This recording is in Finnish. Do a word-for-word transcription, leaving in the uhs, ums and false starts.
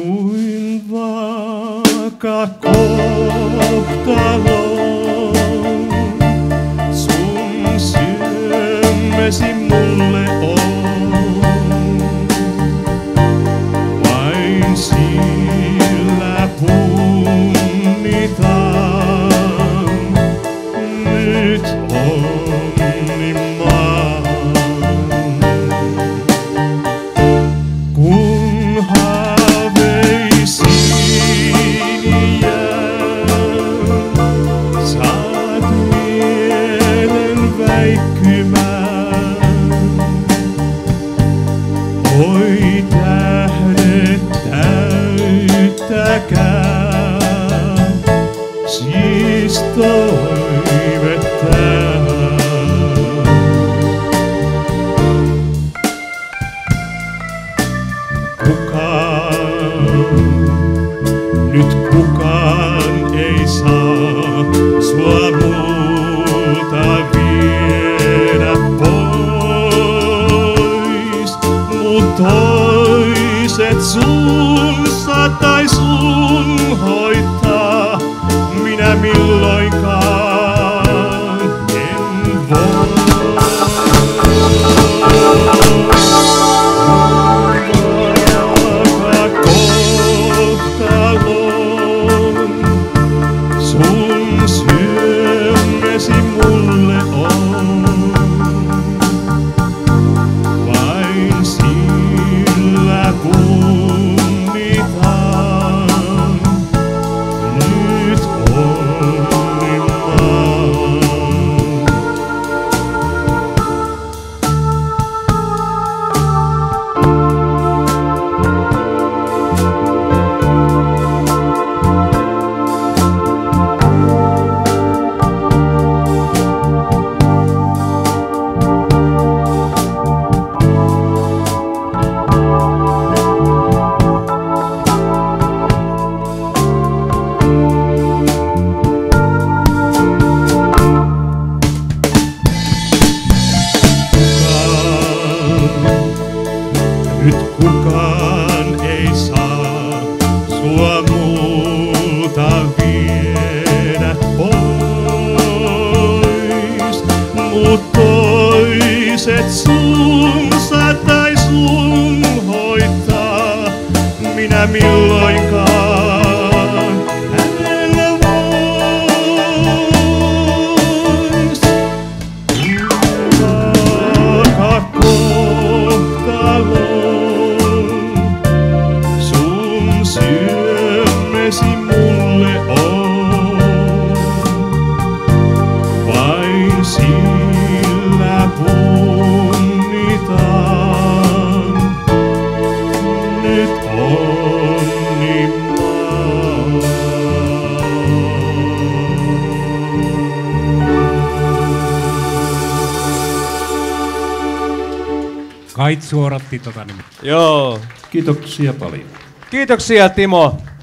kuin vaaka kohtalo. Sun sydämesi mulle on, vain sillä punnitaan nyt onnimaan. Kun haaveisiin jää, saat mielen väikkymään. Oi tähdet täyttäkää, siis toive tää. Kukaan, nyt kukaan ei saa sua multa viedä pois, mut toiset sunsa tai sun hoitaa, minä milloinkaan en voi. Sun sydämesi mulle on, vain sillä punnitaan nyt onnimaan. Nyt kukaan ei saa sua multa viedä pois, mut toiset sunsa tai sun hoitaa, minä milloinkaan hänellä vois. Vaaka kohtalo, sydämesi mulle on, vain sillä punnitaan nyt onnimaan. Kait suoratti tota nimittäin. Joo. Kiitoksia paljon. Kiitoksia Timo.